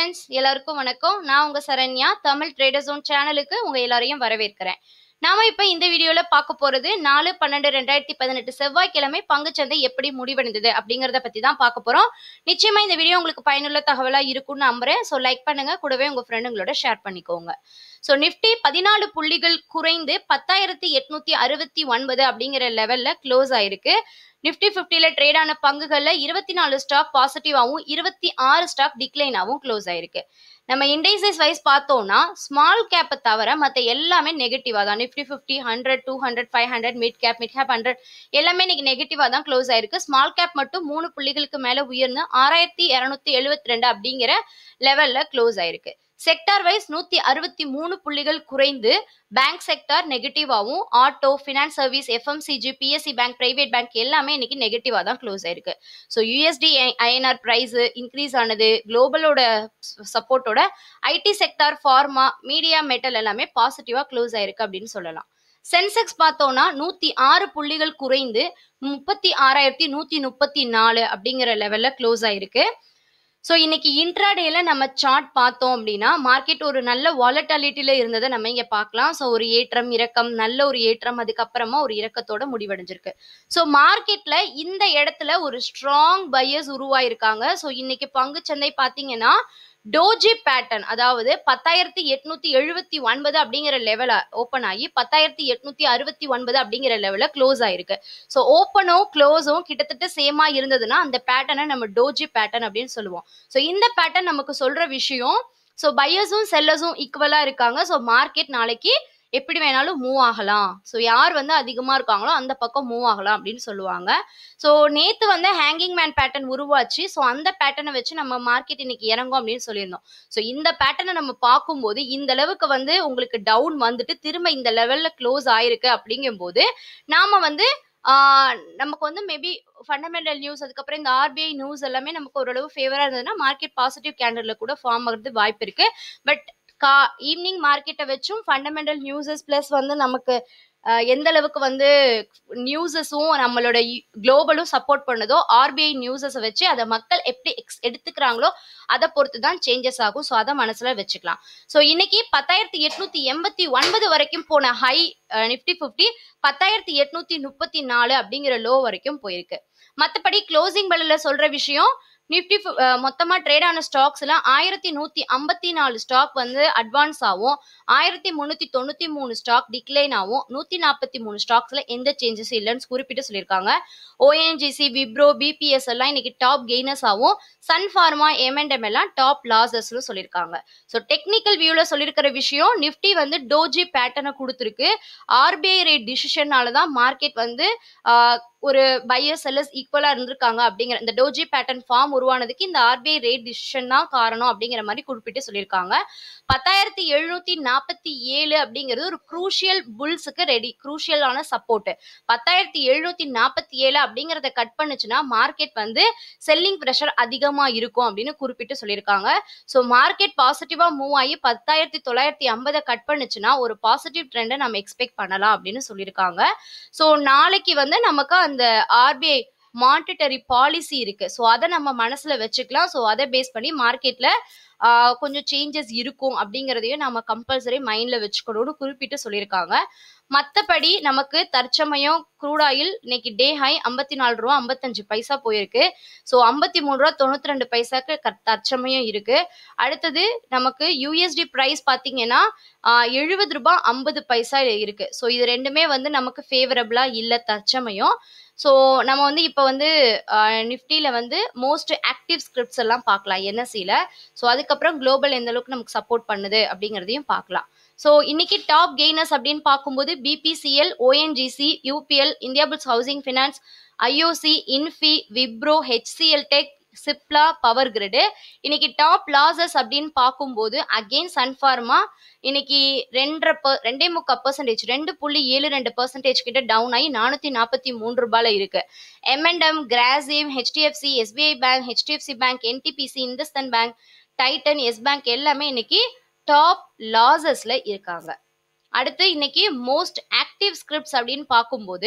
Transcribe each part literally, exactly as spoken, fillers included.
friends, எல்லாருக்கும் வணக்கம். நான் உங்க சரண்யா, தமிழ் ட்ரேடர் ஜோன் சேனலுக்கு உங்க எல்லாரையும் வரவேற்கிறேன். நாம இப்ப இந்த வீடியோல பார்க்க போறது நாலு பன்னெண்டு ரெண்டாயிரத்தி பதினெட்டு செவ்வாய்க்கிழமை பங்குச்சந்தை எப்படி முடிவடைந்தது அப்படிங்கறத பத்தி தான் பார்க்க போறோம். நிச்சயமா இந்த வீடியோ உங்களுக்கு பயனுள்ள தகவலா இருக்கும்னு நம்புறேன். சோ லைக் பண்ணுங்க, கூடவே உங்க ஃப்ரெண்டுங்களோட ஷேர் பண்ணிக்கோங்க. சோ நிஃப்டி பதினாலு புள்ளிகள் குறைந்து பத்தாயிரத்தி எட்நூத்தி அறுபத்தி ஒன்பது அப்படிங்கிற லெவல்ல க்ளோஸ் ஆயிருக்கு. நிஃப்டி பிப்டில ட்ரேட் ஆன பங்குகள்ல இருபத்தி நாலு ஸ்டாக் பாசிட்டிவாவும் இருபத்தி ஆறு ஸ்டாக் டிக்ளைனாவும் க்ளோஸ் ஆயிருக்கு. நம்ம இண்டைசஸ் வைஸ் பார்த்தோம்னா ஸ்மால் கேப்பை தவிர மற்ற எல்லாமே நெகட்டிவா தான். Nifty fifty hundred two hundred five hundred mid cap mid cap hundred எல்லாமே இன்னைக்கு நெகட்டிவா தான் க்ளோஸ் ஆயிருக்கு. ஸ்மால் கேப் மட்டும் மூணு புள்ளிகளுக்கு மேல உயர்ந்து ஆறாயிரத்தி இருநூத்தி எழுபத்தி ரெண்டு அப்படிங்கிற லெவல்ல க்ளோஸ் ஆயிருக்கு. செக்டார் வைஸ் நூத்தி அறுபத்தி மூணு புள்ளிகள் குறைந்து பேங்க் செக்டார் நெகட்டிவாவும், auto, finance service, FMCG, PSC bank, private bank எல்லாமே இன்னைக்கு நெகட்டிவா தான் க்ளோஸ் ஆயிருக்கு. So USD INR price increase ஆனது, குளோபலோட சப்போர்ட்டோட IT sector, pharma, media, metal எல்லாமே பாசிட்டிவா க்ளோஸ் ஆயிருக்கு அப்படின்னு சொல்லலாம். சென்செக்ஸ் பார்த்தோம்னா நூத்தி ஆறு புள்ளிகள் குறைந்து முப்பத்தி ஆறாயிரத்தி நூத்தி முப்பத்தி நாலு அப்படிங்கிற லெவல்ல க்ளோஸ் ஆயிருக்கு. ஸோ இன்னைக்கு இன்ட்ராடேல நம்ம சார்ட் பார்த்தோம் அப்படின்னா மார்க்கெட் ஒரு நல்ல வாலட்டாலிட்டியில இருந்ததை நம்ம இங்க பார்க்கலாம். ஸோ ஒரு ஏற்றம் இறக்கம், நல்ல ஒரு ஏற்றம், அதுக்கப்புறமா ஒரு இறக்கத்தோட முடிவடைஞ்சிருக்கு. ஸோ மார்க்கெட்ல இந்த இடத்துல ஒரு ஸ்ட்ராங் பையர்ஸ் உருவாயிருக்காங்க. ஸோ இன்னைக்கு பங்குச்சந்தை பார்த்தீங்கன்னா டோஜி பேட்டர்ன், அதாவது பத்தாயிரத்தி எட்நூத்தி எழுபத்தி ஒன்பது அப்படிங்கிற லெவல ஓப்பன் ஆகி பத்தாயிரத்தி எட்நூத்தி அறுபத்தி ஒன்பது அப்படிங்கிற லெவல க்ளோஸ் ஆயிருக்கு. ஸோ ஓப்பனும் க்ளோஸும் கிட்டத்தட்ட சேமா இருந்ததுன்னா அந்த பேட்டர்னை நம்ம டோஜி பேட்டர்ன் அப்படின்னு சொல்லுவோம். ஸோ இந்த பேட்டர்ன் நமக்கு சொல்ற விஷயம், ஸோ பையர்ஸும் செல்லர்ஸும் ஈக்குவலா இருக்காங்க. ஸோ மார்க்கெட் நாளைக்கு எப்படி வேணாலும் மூவ் ஆகலாம். ஸோ யார் வந்து அதிகமா இருக்காங்களோ அந்த பக்கம் மூவ் ஆகலாம் அப்படின்னு சொல்லுவாங்க. ஸோ நேத்து வந்து ஹேங்கிங் மேன் பேட்டர்ன் உருவாச்சு. ஸோ அந்த பேட்டர்னை வச்சு நம்ம மார்க்கெட் இன்னைக்கு இறங்கும் அப்படின்னு சொல்லியிருந்தோம். ஸோ இந்த பேட்டர்னை நம்ம பார்க்கும்போது இந்த அளவுக்கு வந்து உங்களுக்கு டவுன் வந்துட்டு திரும்ப இந்த லெவல்ல க்ளோஸ் ஆயிருக்கு அப்படிங்கும்போது நாம வந்து ஆஹ் நமக்கு வந்து மேபி ஃபண்டமெண்டல் நியூஸ், அதுக்கப்புறம் இந்த ஆர்பிஐ நியூஸ் எல்லாமே நமக்கு ஓரளவு ஃபேவரா இருந்ததுன்னா மார்க்கெட் பாசிட்டிவ் கேண்டல்ல கூட ஃபார்ம் ஆகிறது வாய்ப்பு இருக்கு. பட் கா ஈவினிங் மார்க்கெட்டை வச்சும் ஃபண்டமெண்டல் நியூஸஸ் பிளஸ் வந்து நமக்கு எந்த அளவுக்கு வந்து நியூஸஸும் நம்மளோட குளோபலும் சப்போர்ட் பண்ணதோ ஆர்பிஐ நியூஸஸை வச்சு அதை மக்கள் எப்படி எக்ஸ் எடுத்துக்கிறாங்களோ அதை பொறுத்து தான் சேஞ்சஸ் ஆகும். ஸோ அதை மனசுல வச்சுக்கலாம். ஸோ இன்னைக்கு பத்தாயிரத்தி எட்நூத்தி எண்பத்தி ஒன்பது வரைக்கும் போன ஹை நிஃப்டி பிப்டி பத்தாயிரத்தி எட்நூத்தி முப்பத்தி நாலு அப்படிங்கிற லோ வரைக்கும் போயிருக்கு. மற்றபடி க்ளோசிங் பெல்ல சொல்ற விஷயம், நிஃப்டி மொத்தமா ட்ரேட் ஆன ஸ்டாக்ஸ்ல ஆயிரத்தி நூத்தி ஐம்பத்தி நாலு ஸ்டாக் வந்து அட்வான்ஸ் ஆகும், ஆயிரத்தி முன்னூத்தி தொண்ணூத்தி மூணு ஸ்டாக் டிக்ளைன் ஆகும், நூத்தி நாற்பத்தி மூணு ஸ்டாக்ஸ்ல எந்த சேஞ்சஸ் இல்லைன்னு குறிப்பிட்டு சொல்லியிருக்காங்க. ஓஎன்ஜிசி, விப்ரோ, பிபிஎஸ் எல்லாம் இன்னைக்கு டாப் கெய்னர்ஸ் ஆகும். சன் ஃபார்மா, எம்என்எம் எல்லாம் டாப் லாசர்ஸ்னு சொல்லியிருக்காங்க. ஸோ டெக்னிக்கல் வியூல சொல்லியிருக்கிற விஷயம், நிஃப்டி வந்து டோஜி பேட்டர்னை கொடுத்துருக்கு. ஆர்பிஐ ரேட் டிசிஷனால தான் மார்க்கெட் வந்து ஆஹ் ஒரு பையர் செல்லர்ஸ் ஈக்குவலா இருந்திருக்காங்க அப்படிங்கிற இந்த டோஜி பேட்டர்ன் ஃபார்ம் உருவானதுக்கு இந்த ஆர்பிஐ ரேட் டிசிஷன் தான் காரணம் அப்படிங்கிற மாதிரி குறிப்பிட்டு சொல்லியிருக்காங்க. பத்தாயிரத்தி எழுநூத்தி நாற்பத்தி ஏழு அப்படிங்கிறது ஒரு குரூஷியல் புல்ஸுக்கு ரெடி குரூஷியலான சப்போர்ட். பத்தாயிரத்தி எழுநூத்தி நாற்பத்தி ஏழு அப்படிங்கறத கட் பண்ணுச்சுன்னா மார்க்கெட் வந்து செல்லிங் ப்ரெஷர் அதிகமா இருக்கும் அப்படின்னு குறிப்பிட்டு சொல்லியிருக்காங்க. ஸோ மார்க்கெட் பாசிட்டிவா மூவ் ஆகி பத்தாயிரத்தி தொள்ளாயிரத்தி ஐம்பதை கட் பண்ணுச்சுன்னா ஒரு பாசிட்டிவ் ட்ரெண்டை நம்ம எக்ஸ்பெக்ட் பண்ணலாம் அப்படின்னு சொல்லியிருக்காங்க. ஸோ நாளைக்கு வந்து நமக்கு அந்த ஆர்பிஐ மானிட்டரி பாலிசி இருக்கு. ஸோ அதை நம்ம மனசுல வச்சுக்கலாம். ஸோ அதை பேஸ் பண்ணி மார்க்கெட்ல ஆஹ் கொஞ்சம் சேஞ்சஸ் இருக்கும் அப்படிங்கிறதையும் நம்ம கம்பல்சரி மைண்ட்ல வச்சுக்கணும்னு குறிப்பிட்டு சொல்லியிருக்காங்க. மற்றபடி நமக்கு தற்சமயம் க்ரூட் ஆயில் இன்னைக்கு டே ஹை ஐம்பத்தி நாலு ரூபா ஐம்பத்தஞ்சு பைசா போயிருக்கு. ஸோ ஐம்பத்தி மூணு ரூபா தொண்ணூத்தி ரெண்டு பைசாக்கு தற்சமயம் இருக்கு. அடுத்தது நமக்கு யூஎஸ்டி பிரைஸ் பார்த்தீங்கன்னா எழுபது ரூபாய் ஐம்பது பைசா இருக்கு. ஸோ இது ரெண்டுமே வந்து நமக்கு ஃபேவரபிளா இல்லை தற்சமயம். ஸோ நம்ம வந்து இப்போ வந்து நிஃப்டியில வந்து மோஸ்ட் ஆக்டிவ் ஸ்கிரிப்ட்ஸ் எல்லாம் பார்க்கலாம் என்எஸ்சியில. ஸோ அதுக்கப்புறம் குளோபல் எந்த அளவுக்கு நமக்கு சப்போர்ட் பண்ணுது அப்படிங்கிறதையும் பார்க்கலாம். ஸோ இன்னைக்கு டாப் கெய்னர்ஸ் அப்படின்னு பார்க்கும்போது BPCL, ONGC, UPL, Indiabulls housing finance, IOC, Infy, Wipro, HCL Tech, Cipla, Power Grid. இன்னைக்கு டாப் லாசஸ் அப்படின்னு பார்க்கும்போது அகெயின் சன் ஃபார்மா இன்னைக்கு ரெண்டரை ரெண்டே முக்கால் பர்சன்டேஜ் ரெண்டு புள்ளி ஏழு ரெண்டு பர்சன்டேஜ் கிட்ட டவுன் ஆகி நானூத்தி நாற்பத்தி மூணு ரூபாயில இருக்கு. MNM, Grasim, HDFC, SBI bank, HDFC bank, NTPC, Hindustan bank, Titan, Yes bank எல்லாமே இன்னைக்கு டாப் லாசஸ்ல இருக்காங்க. அடுத்து இன்னைக்கு மோஸ்ட் ஆக்டிவ் ஸ்கிரிப்ட்ஸ் அப்படின்னு பார்க்கும்போது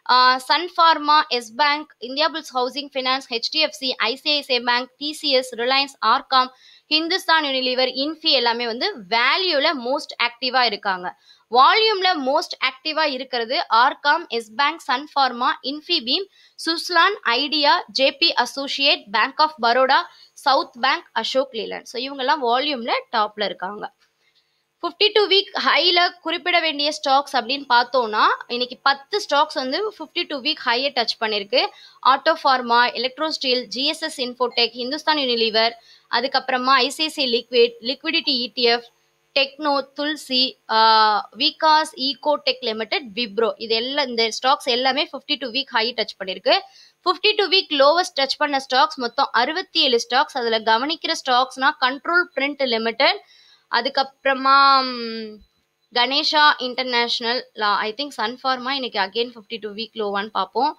Sun Pharma, Yes bank, Indiabulls housing finance, HDFC, ICICI bank, TCS, Reliance, RCom, Hindustan Unilever, Infy எல்லாமே வந்து வேல்யூல most ஆக்டிவா இருக்காங்க. வால்யூம்ல மோஸ்ட் ஆக்டிவா இருக்கிறது RCom, Yes bank, Sun Pharma, Infibeam, Suzlon, Idea, JP associate, bank of Baroda, south bank, Ashok Leyland. So இவங்கெல்லாம் வால்யூம்ல டாப்ல இருக்காங்க. Fifty two week ஹைல குறிப்பிட வேண்டிய ஸ்டாக்ஸ் அப்படின்னு பார்த்தோம்னா இன்னைக்கு பத்து ஸ்டாக்ஸ் வந்து ஃபிஃப்டி டூ வீக் ஹையை டச் பண்ணிருக்கு. Auto pharma, electro steel, GSS Infotech, Hindustan Unilever, அதுக்கப்புறமா ICICI liquid, liquidity ETF, Techno, Tulsi, Vikas, Ecotech limited, Wipro, இது எல்லாம் இந்த ஸ்டாக்ஸ் எல்லாமே fifty two week high touch பண்ணிருக்கு. Fifty two week lowest touch பண்ண ஸ்டாக்ஸ் மொத்தம் அறுபத்தி ஏழு ஸ்டாக்ஸ். அதுல கவனிக்கிற ஸ்டாக்ஸ்னா கண்ட்ரோல் பிரிண்ட் லிமிடெட், அதுக்கப்புறமா Ganesha international, I think Sun Pharma இன்னைக்கு அகெயின் ஃபிஃப்டி டூ வீக் லோவான்னு பார்ப்போம்.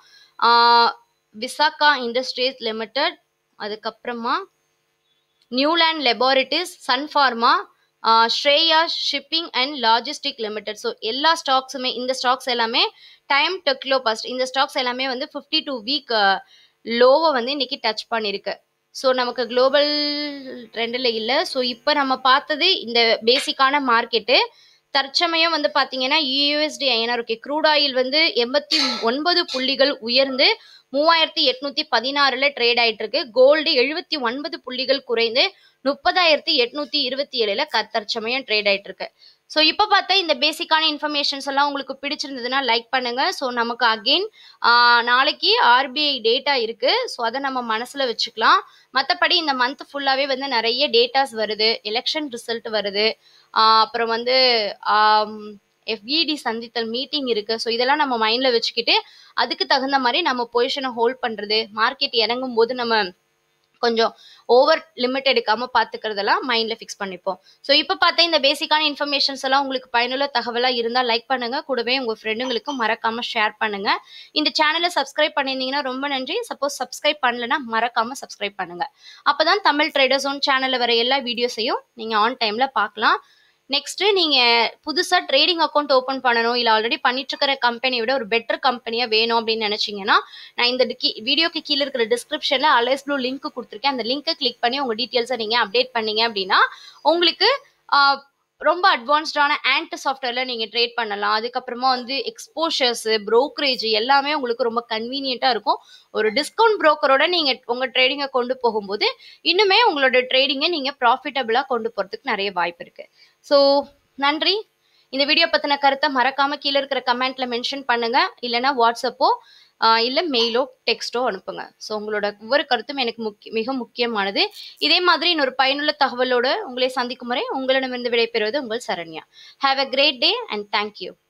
விசாகா இண்டஸ்ட்ரீஸ் லிமிடெட், அதுக்கப்புறமா Newland laboratories, Sun Pharma, Shreya shipping and logistic limited. So எல்லா ஸ்டாக்ஸுமே இந்த ஸ்டாக்ஸ் எல்லாமே டைம் டெக்லோ பஸ்ட் இந்த ஸ்டாக்ஸ் எல்லாமே வந்து ஃபிஃப்டி டூ வீக் லோவை வந்து இன்னைக்கு டச் பண்ணியிருக்கு. ஸோ நமக்கு குளோபல் ட்ரெண்டில் இல்லை. ஸோ இப்போ நம்ம பார்த்தது இந்த பேசிக்கான மார்க்கெட்டு. தற்சமயம் வந்து பார்த்தீங்கன்னா USD INR okay crude oil வந்து எண்பத்தி ஒன்பது புள்ளிகள் உயர்ந்து மூவாயிரத்தி எட்நூத்தி பதினாறுல ட்ரேட் ஆயிட்டு இருக்கு. கோல்டு எழுபத்தி ஒன்பது புள்ளிகள் குறைந்து முப்பதாயிரத்தி எட்நூத்தி இருபத்தி ஏழுல தற்சமயம் ட்ரேட் ஆயிட்டு இருக்கு. ஸோ இப்போ பார்த்தா இந்த பேசிக்கான இன்ஃபர்மேஷன்ஸ் எல்லாம் உங்களுக்கு பிடிச்சிருந்ததுன்னா லைக் பண்ணுங்க. ஸோ நமக்கு அகெயின் நாளைக்கு ஆர்பிஐ டேட்டா இருக்கு. ஸோ அதை நம்ம மனசுல வச்சுக்கலாம். மற்றபடி இந்த மந்த் ஃபுல்லாவே வந்து நிறைய டேட்டாஸ் வருது, எலெக்ஷன் ரிசல்ட் வருது, அப்புறம் வந்து எஃப்இடி சந்தித்தல் மீட்டிங் இருக்கு. ஸோ இதெல்லாம் நம்ம மைண்ட்ல வச்சுக்கிட்டு அதுக்கு தகுந்த மாதிரி நம்ம பொசிஷனை ஹோல்ட் பண்றது, மார்க்கெட் இறங்கும் போது நம்ம கொஞ்சம் ஓவர் லிமிட் எடுக்காம பாத்துக்கிறதெல்லாம் மைண்ட்ல ஃபிக்ஸ் பண்ணிப்போம். ஸோ இப்போ பார்த்தா இந்த பேசிக்கான இன்ஃபர்மேஷன்ஸ் எல்லாம் உங்களுக்கு பயனுள்ள தகவலா இருந்தா லைக் பண்ணுங்க. கூடவே உங்க ஃப்ரெண்டுங்களுக்கு மறக்காம ஷேர் பண்ணுங்க. இந்த சேனலை சப்ஸ்கிரைப் பண்ணியிருந்தீங்கன்னா ரொம்ப நன்றி. சப்போஸ் சப்ஸ்கிரைப் பண்ணலன்னா மறக்காம சப்ஸ்கிரைப் பண்ணுங்க. அப்பதான் தமிழ் ட்ரேடர்ஸ் ஓன் சேனல்ல வர எல்லா வீடியோஸையும் நீங்க ஆன் டைம்ல பார்க்கலாம். நெக்ஸ்ட் நீங்க புதுசா ட்ரேடிங் அக்கௌண்ட் ஓப்பன் பண்ணணும், இல்ல ஆல்ரெடி பண்ணிட்டு இருக்கிற கம்பெனியை விட ஒரு பெட்டர் கம்பெனியா வேணும் அப்படின்னு நினைச்சீங்கன்னா நான் இந்த வீடியோக்கு கீழே இருக்கிற டிஸ்கிரிப்ஷன்ல அலைஸ் ப்ளூ லிங்க் கொடுத்துருக்கேன். அந்த லிங்கை கிளிக் பண்ணி உங்க டீட்டெயில்ஸை நீங்க அப்டேட் பண்ணீங்க அப்படின்னா உங்களுக்கு ரொம்ப அட்வான்ஸ்டான ஆண்ட் சாஃப்ட்வேர்ல நீங்க ட்ரேட் பண்ணலாம். அதுக்கப்புறமா வந்து எக்ஸ்போஷர்ஸ், ப்ரோக்கரேஜ் எல்லாமே உங்களுக்கு ரொம்ப கன்வீனியன்ட்டா இருக்கும். ஒரு டிஸ்கவுண்ட் புரோக்கரோட நீங்க உங்க ட்ரேடிங்கை கொண்டு போகும்போது இன்னுமே உங்களோட ட்ரேடிங்கை நீங்க ப்ராஃபிட்டபிளா கொண்டு போறதுக்கு நிறைய வாய்ப்பு இருக்கு. ஸோ நன்றி. இந்த வீடியோ பத்தின கருத்தை மறக்காம கீழே இருக்கிற கமெண்ட்ல மென்ஷன் பண்ணுங்க, இல்லைன்னா வாட்ஸ்அப்போ இல்லை மெயிலோ டெக்ஸ்டோ அனுப்புங்க. ஸோ உங்களோட ஒவ்வொரு கருத்தும் எனக்கு முக்கிய மிக முக்கியமானது. இதே மாதிரி இன்னொரு பயனுள்ள தகவலோடு உங்களை சந்திக்கும் முறை உங்களிடமிருந்து விடைபெறுவது உங்கள் Saranya. Have a great day and thank you.